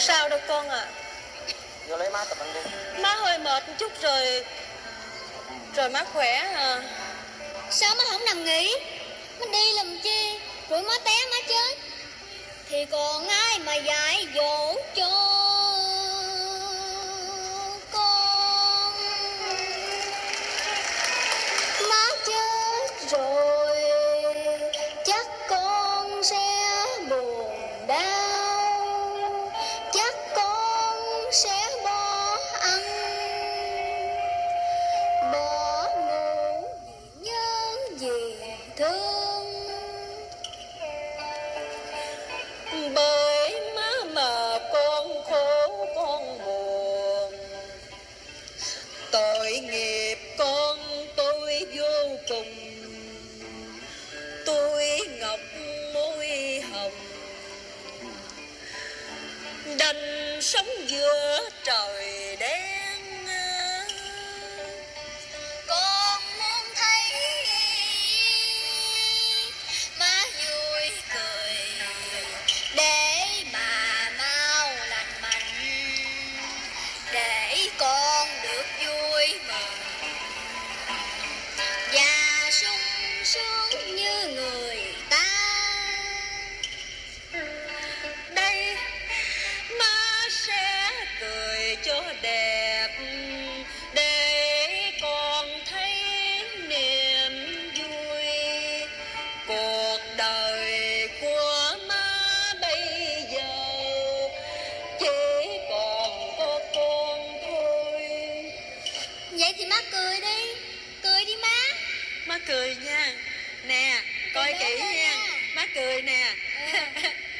sao đâu con à. Vô lấy má tập anh đi. Má hơi mệt một chút rồi. Rồi má khỏe à. Sao má không nằm nghỉ? Má đi làm chi? Rồi má té má chết thì còn ai mà dạy dỗ cho con. Má chết rồi chắc con sẽ buồn đau, chắc con sẽ bỏ ăn bỏ ngủ vì nhớ vì thương. Bởi má mà con khổ con buồn, tội nghiệp con tôi vô cùng. Tôi ngọc môi hồng, đành sống giữa trời đen. Con muốn thấy má vui cười để mà mau lành mạnh, để con được vui mừng và sung sướng như người ta. Đây má sẽ cười cho đẹp để con thấy niềm vui. Cuộc đời của má bây giờ chỉ còn có con thôi. Vậy thì má cười đi má. Má cười nha. Nè, coi kỹ nha. Má cười nè.